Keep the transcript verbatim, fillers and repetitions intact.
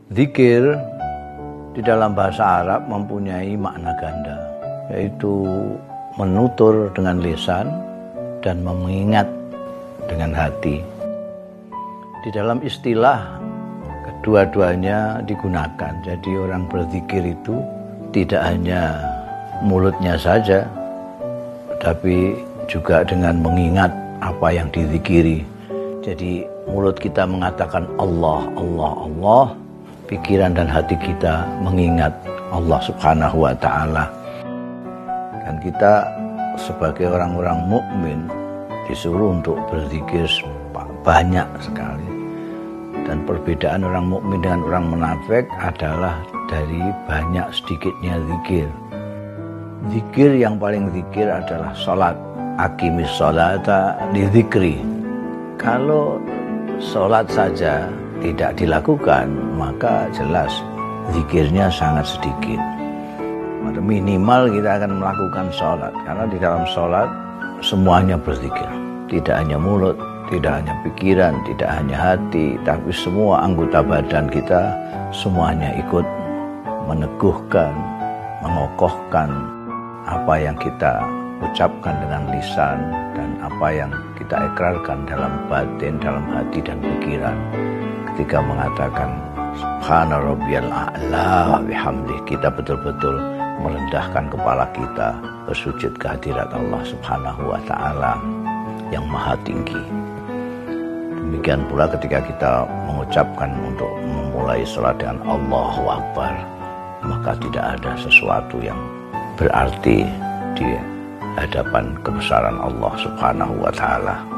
Zikir di dalam bahasa Arab mempunyai makna ganda, yaitu menutur dengan lisan dan mengingat dengan hati. Di dalam istilah kedua-duanya digunakan. Jadi orang berzikir itu tidak hanya mulutnya saja, tapi juga dengan mengingat apa yang dizikiri. Jadi mulut kita mengatakan Allah, Allah, Allah, pikiran dan hati kita mengingat Allah Subhanahu wa Ta'ala. Dan kita sebagai orang-orang mukmin disuruh untuk berzikir banyak sekali. Dan perbedaan orang mukmin dengan orang munafik adalah dari banyak sedikitnya zikir. Zikir yang paling zikir adalah salat. Aqimis sholata li dzikri. Kalau salat saja tidak dilakukan, maka jelas zikirnya sangat sedikit. Minimal kita akan melakukan sholat, karena di dalam sholat semuanya berzikir. Tidak hanya mulut, tidak hanya pikiran, tidak hanya hati, tapi semua anggota badan kita semuanya ikut meneguhkan, mengokohkan apa yang kita ucapkan dengan lisan dan apa yang kita ikrarkan dalam batin, dalam hati dan pikiran. Ketika mengatakan Subhana rabbiyal a'la wa bihamdih, kita betul-betul merendahkan kepala kita bersujud kehadirat Allah Subhanahu wa Ta'ala yang maha tinggi. Demikian pula ketika kita mengucapkan untuk memulai salat dengan Allahu Akbar, maka tidak ada sesuatu yang berarti di hadapan kebesaran Allah Subhanahu wa Ta'ala.